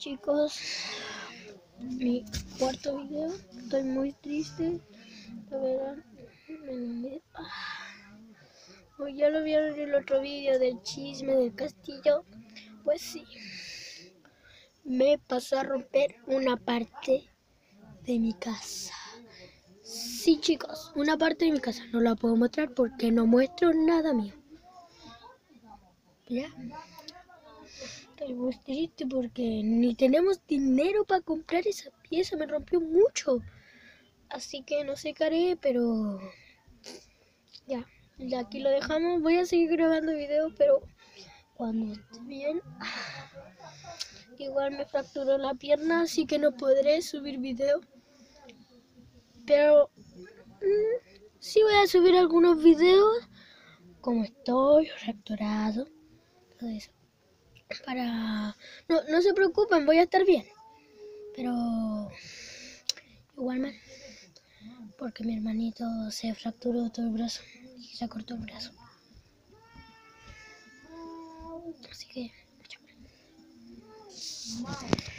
chicos, mi cuarto video. Estoy muy triste, la verdad. Ya lo vieron en el otro video del chisme del castillo. Pues sí, me pasó a romper una parte de mi casa. Sí, chicos, una parte de mi casa. No la puedo mostrar porque no muestro nada mío. ¿Ya? Estoy muy triste porque ni tenemos dinero para comprar esa pieza. Me rompió mucho. Así que no sé qué haré, pero ya aquí lo dejamos. Voy a seguir grabando videos, pero cuando esté bien. Igual me fracturó la pierna, así que no podré subir video. Pero sí voy a subir algunos videos como estoy fracturado, todo eso. No se preocupen, voy a estar bien. Pero igual mal, porque mi hermanito se fracturó todo el brazo y se cortó el brazo. Así que